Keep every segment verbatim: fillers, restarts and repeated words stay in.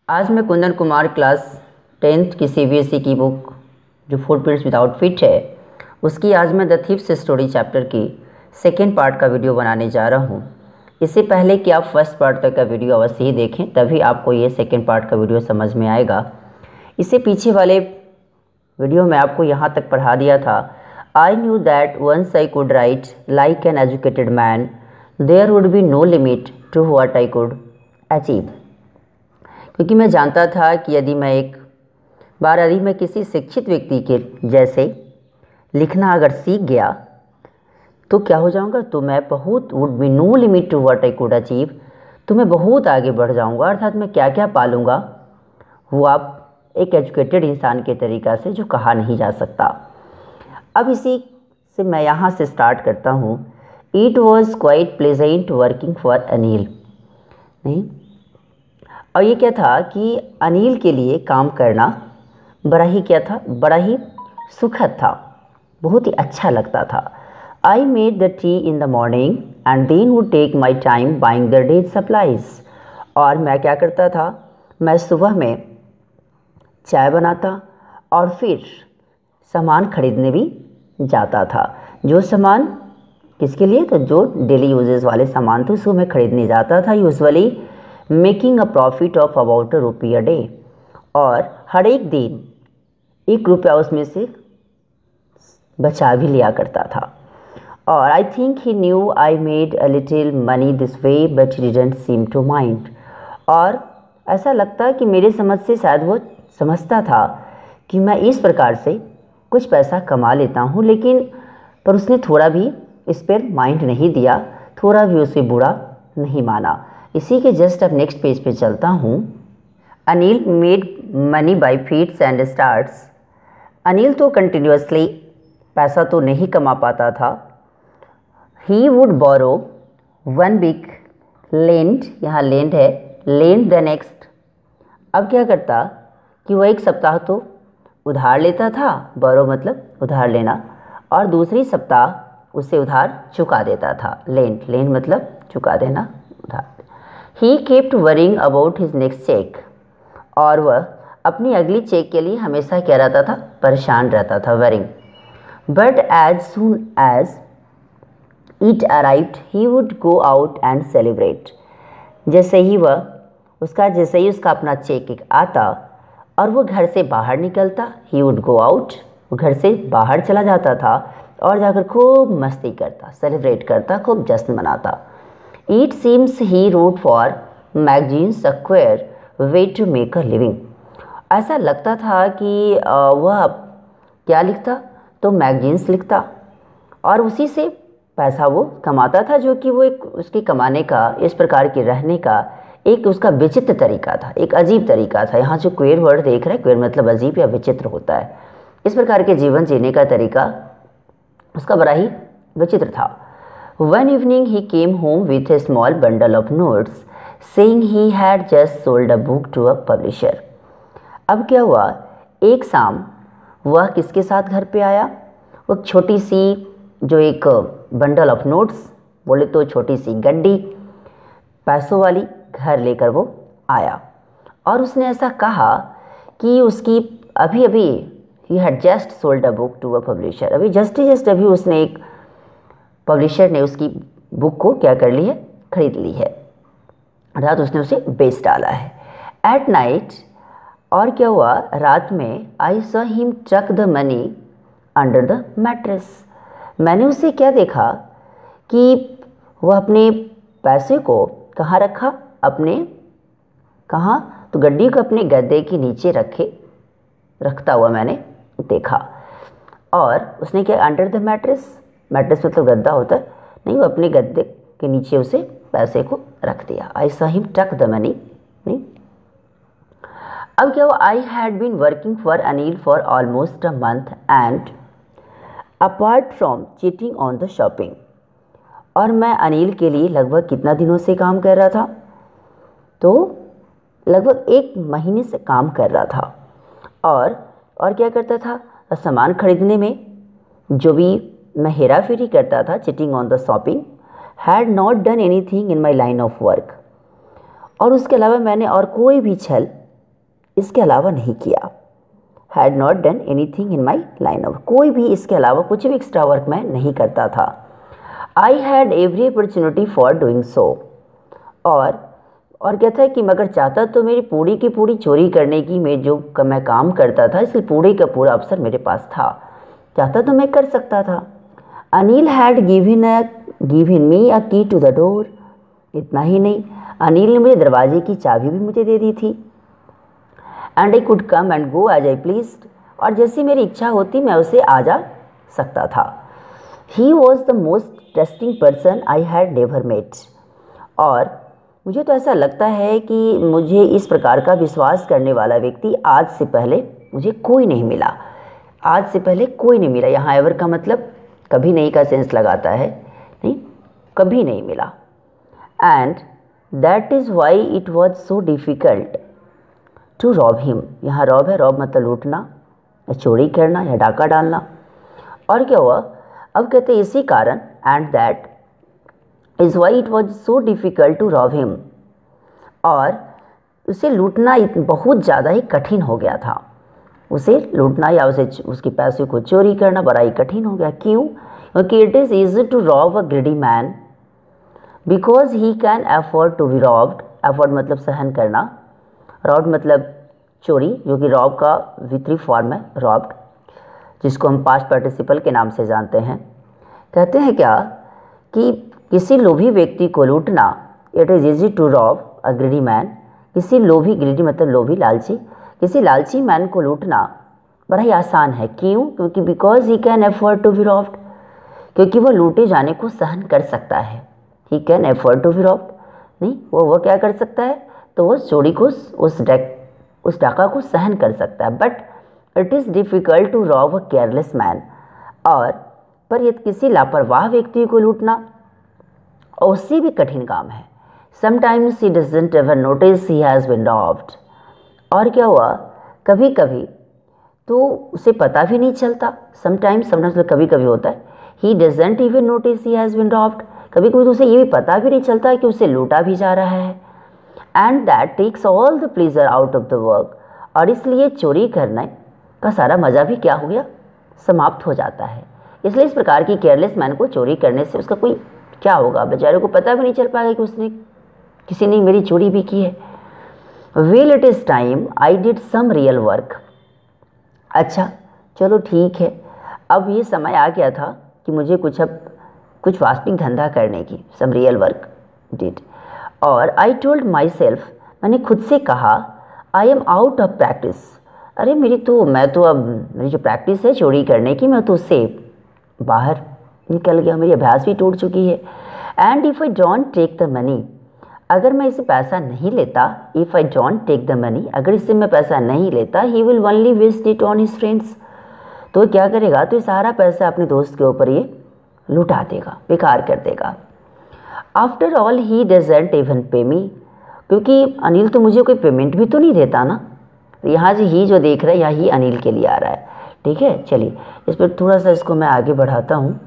आज मैं Kundan Kumar class tenth की सीबीएसई की बुक जो फोर पीरियड्स विद आउटफिट है उसकी आज मैं द थीव्स स्टोरी चैप्टर की सेकेंड पार्ट का वीडियो बनाने जा रहा हूँ। इससे पहले कि आप फर्स्ट पार्ट तक का वीडियो अवश्य ही देखें, तभी आपको ये सेकेंड पार्ट का वीडियो समझ में आएगा। इससे पीछे वाले वीडियो में आपको यहाँ तक पढ़ा दिया था, I knew that once I could write like an educated man there would be no limit to what I could achieve. क्योंकि मैं जानता था कि यदि मैं एक बार यदि मैं किसी शिक्षित व्यक्ति के जैसे लिखना अगर सीख गया तो क्या हो जाऊंगा, तो मैं बहुत would be no limit to what I could achieve, तो मैं बहुत आगे बढ़ जाऊंगा। अर्थात मैं क्या क्या पालूंगा वो आप एक एजुकेटेड इंसान के तरीक़ा से जो कहा नहीं जा सकता। अब इसी से मैं यहाँ से स्टार्ट करता हूँ। It was quite pleasant working for Anil. नहीं, और ये क्या था कि अनिल के लिए काम करना बड़ा ही क्या था, बड़ा ही सुखद था, बहुत ही अच्छा लगता था। I made the tea in the morning and then would take my time buying the day's supplies. और मैं क्या करता था, मैं सुबह में चाय बनाता और फिर सामान खरीदने भी जाता था। जो सामान किसके लिए, तो जो डेली यूजेस वाले सामान थे उसको मैं खरीदने जाता था, usually making a profit of about a rupee a day. और हर एक दिन एक रुपया उसमें से बचा भी लिया करता था। और I think he knew I made a little money this way but he didn't seem to mind. और ऐसा लगता कि मेरे समझ से शायद वो समझता था कि मैं इस प्रकार से कुछ पैसा कमा लेता हूँ, लेकिन पर उसने थोड़ा भी इस पर माइंड नहीं दिया, थोड़ा भी उसे बुरा नहीं माना। इसी के जस्ट अब नेक्स्ट पेज पे चलता हूँ। Anil made money by fits and starts. Anil तो कंटिन्यूसली पैसा तो नहीं कमा पाता था। He would borrow one week lend, यहाँ लेंड है, लेंड द नेक्स्ट। अब क्या करता कि वह एक सप्ताह तो उधार लेता था, बोरो मतलब उधार लेना, और दूसरी सप्ताह उसे उधार चुका देता था। लेंड लेंड मतलब चुका देना, उधार। He kept worrying about his next cheque. और वह अपनी अगली चेक के लिए हमेशा क्या रहता था, परेशान रहता था, worrying. But as soon as it arrived he would go out and celebrate. जैसे ही वह उसका जैसे ही उसका अपना चेक एक आता और वो घर से बाहर निकलता, ही वुड गो आउट, वो घर से बाहर चला जाता था और जाकर खूब मस्ती करता, सेलिब्रेट करता, खूब जश्न मनाता। It seems he wrote for magazines a queer way to make a living। ऐसा लगता था कि वह क्या लिखता, तो मैगजीन्स लिखता और उसी से पैसा वो कमाता था, जो कि वो एक उसके कमाने का, इस प्रकार के रहने का एक उसका विचित्र तरीका था, एक अजीब तरीका था। यहाँ जो क्वेर वर्ड देख रहे हैं, क्वेर मतलब अजीब या विचित्र होता है। इस प्रकार के जीवन जीने का तरीका उसका बड़ा ही विचित्र था। One evening he came home with a small bundle of notes, saying he had just sold a book to a publisher। अब क्या हुआ, एक शाम वह किसके साथ घर पे आया, वो छोटी सी जो एक बंडल ऑफ नोट्स, बोले तो छोटी सी गड्डी पैसों वाली घर लेकर वो आया। और उसने ऐसा कहा कि उसकी अभी अभी he had just sold a book to a publisher, अभी जस्ट ही जस्ट अभी उसने एक पब्लिशर ने उसकी बुक को क्या कर ली है, खरीद ली है, अर्थात उसने उसे बेच डाला है। एट नाइट, और क्या हुआ, रात में, I saw him tuck the money under the mattress. मैंने उसे क्या देखा कि वह अपने पैसे को कहाँ रखा, अपने कहाँ, तो गड्डी को अपने गद्दे के नीचे रखे रखता हुआ मैंने देखा। और उसने क्या, अंडर द मैट्रेस, मैट्रेस मतलब गद्दा होता है, नहीं, वो अपने गद्दे के नीचे उसे पैसे को रख दिया। I saw him tuck the money. नहीं, अब क्या हुआ, I had been working for Anil for almost a month and apart from cheating on the shopping. और मैं अनिल के लिए लगभग कितना दिनों से काम कर रहा था, तो लगभग एक महीने से काम कर रहा था। और और क्या करता था, सामान खरीदने में जो भी मैं हेरा फेरी करता था, cheating on the shopping, had not done anything in my line of work. और उसके अलावा मैंने और कोई भी छल इसके अलावा नहीं किया। Had not done anything in my line of, कोई भी इसके अलावा कुछ भी एक्स्ट्रा वर्क मैं नहीं करता था। I had every opportunity for doing so, और और कहता है कि मगर चाहता तो मेरी पूरी की पूरी चोरी करने की, मैं जो मैं काम करता था इसलिए पूरे का पूरा अवसर मेरे पास था, चाहता तो मैं कर सकता था। Anil had given a given me a key to the door, इतना ही नहीं, अनिल ने मुझे दरवाजे की चाबी भी मुझे दे दी थी। And I could come and go as I pleased, और जैसी मेरी इच्छा होती मैं उसे आ जा सकता था। He was the most trusting person I had never met, और मुझे तो ऐसा लगता है कि मुझे इस प्रकार का विश्वास करने वाला व्यक्ति आज से पहले मुझे कोई नहीं मिला। आज से पहले कोई नहीं मिला, यहाँ एवर का मतलब कभी नहीं का सेंस लगाता है, नहीं, कभी नहीं मिला। And that is why it was so difficult to rob him, यहाँ रॉब है, रॉब मतलब लूटना या चोरी करना या डाका डालना। और क्या हुआ, अब कहते हैं इसी कारण, and that is why it was so difficult to rob him, और उसे लूटना बहुत ज़्यादा ही कठिन हो गया था। उसे लूटना या उसे उसके पैसे को चोरी करना बड़ा ही कठिन हो गया। क्यों? क्योंकि it is easy to rob a greedy man because he can afford to be robbed, afford मतलब सहन करना, रॉब मतलब चोरी, जो कि रॉब का वितरी फॉर्म है, रॉब्ड, जिसको हम पास्ट पार्टिसिपल के नाम से जानते हैं। कहते हैं क्या कि किसी लोभी व्यक्ति को लूटना, it is easy to rob a greedy man, किसी लोभी, ग्रीडी मतलब लोभी, लालची, किसी लालची मैन को लूटना बड़ा ही आसान है। क्यों? क्योंकि because he can afford to be robbed, क्योंकि वो लूटे जाने को सहन कर सकता है। He can afford to be robbed, नहीं, वो वो क्या कर सकता है, तो वो चोरी को, उस डैक उस डाका को सहन कर सकता है। But it is difficult to rob a careless man, और पर यदि किसी लापरवाह व्यक्ति को लूटना और उससे भी कठिन काम है। Sometimes he doesn't ever notice he has been robbed, और क्या हुआ, कभी कभी तो उसे पता भी नहीं चलता। समटाइम्स समटाइम्स कभी कभी होता है, he doesn't even notice he has been robbed, कभी कभी तो उसे ये भी पता भी नहीं चलता कि उसे लूटा भी जा रहा है। And that takes all the pleasure out of the work, और इसलिए चोरी करने का सारा मज़ा भी क्या हो गया, समाप्त हो जाता है। इसलिए इस प्रकार की केयरलेस मैन को चोरी करने से उसका कोई क्या होगा, बेचारे को पता भी नहीं चल पाएगा कि उसने किसी ने मेरी चोरी भी की है। Well it is time I did some real work, अच्छा चलो ठीक है, अब ये समय आ गया था कि मुझे कुछ अब कुछ वास्तविक धंधा करने की, सम रियल वर्क डिड। और आई टोल्ड माई सेल्फ, मैंने खुद से कहा, I am out of practice, अरे मेरी तो मैं तो अब मेरी जो प्रैक्टिस है चोरी करने की, मैं तो उससे बाहर निकल गया, मेरी अभ्यास भी टूट चुकी है। And if I don't take the money, अगर मैं इसे पैसा नहीं लेता, if I don't take the money, अगर इससे मैं पैसा नहीं लेता, he will only waste it on his friends, तो क्या करेगा, तो ये सारा पैसा अपने दोस्त के ऊपर ये लुटा देगा, बेकार कर देगा। After all he doesn't even pay me, क्योंकि अनिल तो मुझे कोई पेमेंट भी तो नहीं देता ना। तो यहाँ से ही जो देख रहा है, यहाँ ही अनिल के लिए आ रहा है, ठीक है। चलिए इस पर थोड़ा सा इसको मैं आगे बढ़ाता हूँ।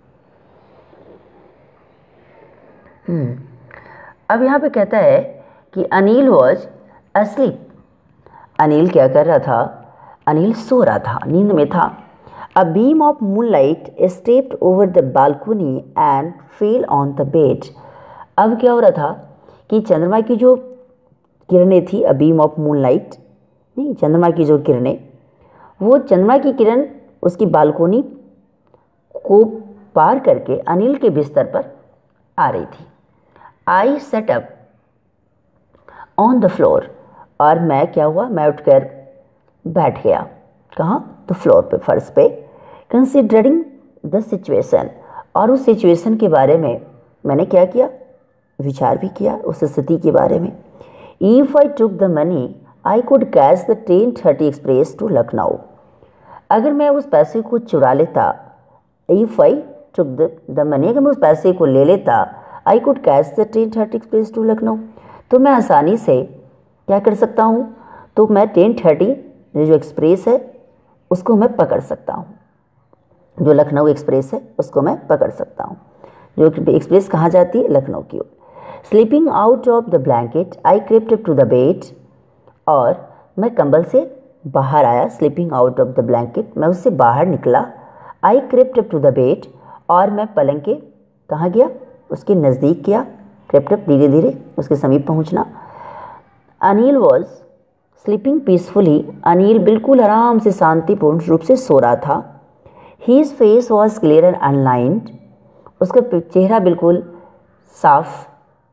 अब यहाँ पे कहता है कि अनिल वॉज अस्लीप, अनिल क्या कर रहा था, अनिल सो रहा था, नींद में था। A beam of moonlight stepped over the balcony and fell on the bed, अब क्या हो रहा था कि चंद्रमा की जो किरणें थी, अ बीम ऑफ मूनलाइट, नहीं, चंद्रमा की जो किरणें, वो चंद्रमा की किरण उसकी बालकोनी को पार करके अनिल के बिस्तर पर आ रही थी। I set up on the floor, और मैं क्या हुआ, मैं उठकर बैठ गया, कहाँ, तो फ्लोर पे, फर्श पे। कंसिडरिंग द सिचुएशन, और उस सिचुएशन के बारे में मैंने क्या किया, विचार भी किया उस स्थिति के बारे में। If I took the money I could catch the ten thirty express to Lucknow, अगर मैं उस पैसे को चुरा लेता, if I took the money, अगर मैं उस पैसे को ले लेता, I could catch the ten thirty express to Lucknow, तो मैं आसानी से क्या कर सकता हूँ, तो मैं टेन थर्टी जो एक्सप्रेस है उसको मैं पकड़ सकता हूँ, जो लखनऊ एक्सप्रेस है उसको मैं पकड़ सकता हूँ, जो एक्सप्रेस कहाँ जाती है, लखनऊ की ओर। Sleeping out of the blanket I crept up to the bed, और मैं कंबल से बाहर आया, sleeping out of the blanket, मैं उससे बाहर निकला। I crept up to the bed, और मैं पलंग के कहाँ गया, उसके नज़दीक गया। क्रिप्ट अप धीरे धीरे उसके समीप पहुँचना। Anil was sleeping peacefully, Anil बिल्कुल आराम से शांतिपूर्ण रूप से सो रहा था। His face was clear and unlined, उसका चेहरा बिल्कुल साफ,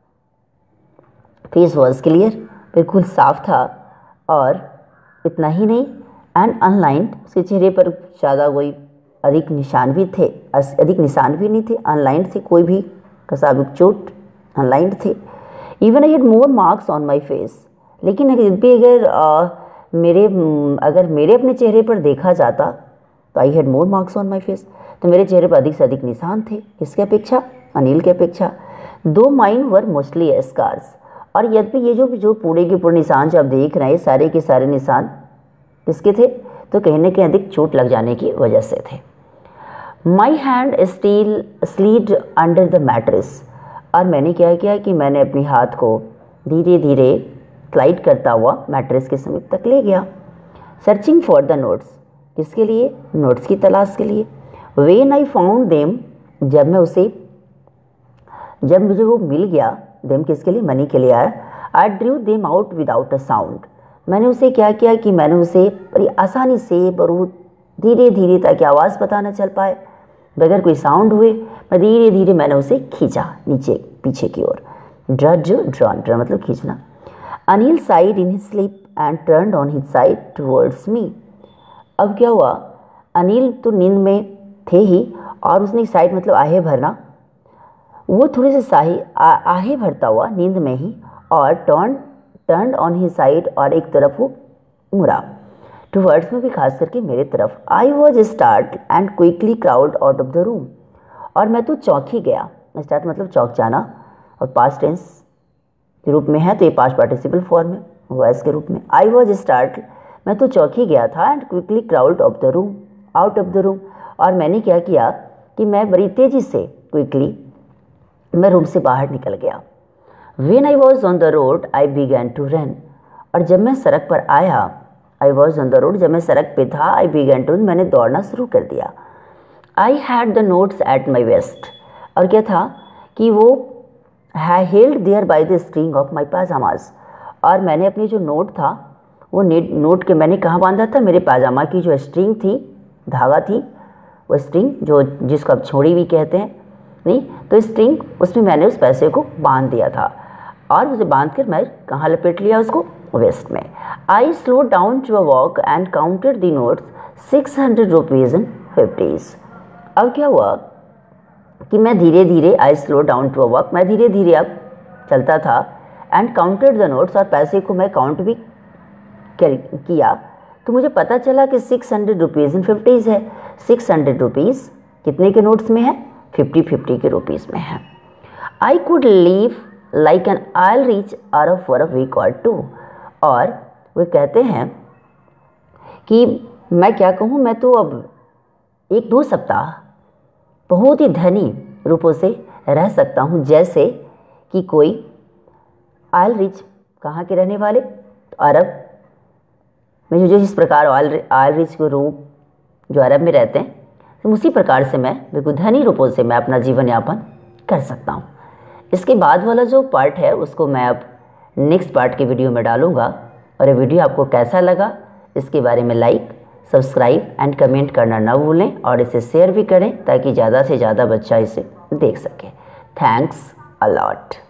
फेस वॉज क्लियर, बिल्कुल साफ था। और इतना ही नहीं, एंड अनलाइंड, उसके चेहरे पर ज़्यादा कोई अधिक निशान भी थे, अधिक निशान भी नहीं थे, अनलाइंड थे, कोई भी कसाबिक चोट, अनलाइंड थे। Even I had more marks on my face, लेकिन अगर भी अगर आ, मेरे अगर मेरे अपने चेहरे पर देखा जाता तो I had more marks on my face, तो मेरे चेहरे पर अधिक से अधिक निशान थे। किसके अपेक्षा? अनिल के अपेक्षा। दो माइन वर मोस्टली स्कार्स, और यद्यपि ये जो जो पूरे के पूरे निशान जो आप देख रहे हैं, सारे के सारे निशान किसके थे? तो कहीं ना कहीं अधिक चोट लग जाने की वजह से थे। My hand still slid under the mattress, और मैंने क्या किया कि मैंने अपने हाथ को धीरे धीरे स्लाइड करता हुआ मैट्रेस के समीप तक ले गया। सर्चिंग फॉर द नोट्स, किसके लिए? नोट्स की तलाश के लिए। वेन आई फाउंड देम, जब मैं उसे जब मुझे वो मिल गया, देम किसके लिए? मनी के लिए आया। I drew them out without a sound, मैंने उसे क्या किया कि मैंने उसे बड़ी आसानी से, बहुत धीरे धीरे, ताकि आवाज़ पता न चल पाए, बगैर कोई साउंड हुए, मैं धीरे धीरे मैंने उसे खींचा नीचे पीछे की ओर। ड्रज, ड्रॉन, ड्र मतलब खींचना। Anil sighed in his sleep and turned on his side towards me, अब क्या हुआ? अनिल तो नींद में थे ही, और उसने साइड मतलब आहे भरना, वो थोड़े से साही आहे भरता हुआ नींद में ही, और turn turn on his side, और एक तरफ वो मुड़ा, टुवर्ड्स में भी खास करके मेरे तरफ। I was startled and quickly crawled out of the room, और मैं तो चौंक ही गया। स्टार्ट मतलब चौंक जाना, और पास्ट टेंस के रूप में है, तो ये पास्ट पार्टिसिपल फॉर्म है, वॉइस के रूप में। आई वॉज स्टार्ट, मैं तो चौंक ही गया था, and quickly crawled of the room out of the room, और मैंने क्या किया कि मैं बड़ी तेज़ी से क्विकली मैं रूम से बाहर निकल गया। When I was on the road, I began to run, और जब मैं सड़क पर आया, I was on the road, जब मैं सड़क पे था, I began to run, मैंने दौड़ना शुरू कर दिया। I had the notes at my waist, और क्या था कि वो held there by the string of my pajamas, और मैंने अपनी जो नोट था वो नोट के मैंने कहाँ बांधा था? मेरे पाजामा की जो स्ट्रिंग थी, धागा थी, वो स्ट्रिंग जो जिसको आप छोड़ी भी कहते हैं, नहीं तो स्ट्रिंग, उसमें मैंने उस पैसे को बांध दिया था, और उसे बांध कर मैं कहाँ लपेट लिया उसको? वेस्ट में। I slowed down to a walk and counted the notes, six hundred rupees and fifties. अब क्या हुआ कि मैं धीरे धीरे, I slowed down to a walk, मैं धीरे धीरे अब चलता था, एंड काउंटेड द नोट्स, और पैसे को मैं काउंट भी किया, तो मुझे पता चला कि six hundred rupees and fifties है। सिक्स हंड्रेड रुपीज़ कितने के नोट्स में है? फिफ्टी फिफ्टी के रुपीज़ में है। I could live like an I rich Arab for a week or two, और वे कहते हैं कि मैं क्या कहूँ, मैं तो अब एक दो सप्ताह बहुत ही धनी रूपों से रह सकता हूँ, जैसे कि कोई आयल रिच, कहाँ के रहने वाले? तो अरब में, जो इस प्रकार आयल आयल रिच के रूप जो अरब में रहते हैं, तो उसी प्रकार से मैं बिल्कुल धनी रूपों से मैं अपना जीवन यापन कर सकता हूँ। इसके बाद वाला जो पार्ट है उसको मैं अब नेक्स्ट पार्ट के वीडियो में डालूँगा, और ये वीडियो आपको कैसा लगा इसके बारे में लाइक, सब्सक्राइब एंड कमेंट करना ना भूलें, और इसे शेयर भी करें ताकि ज़्यादा से ज़्यादा बच्चा इसे देख सके। Thanks a lot.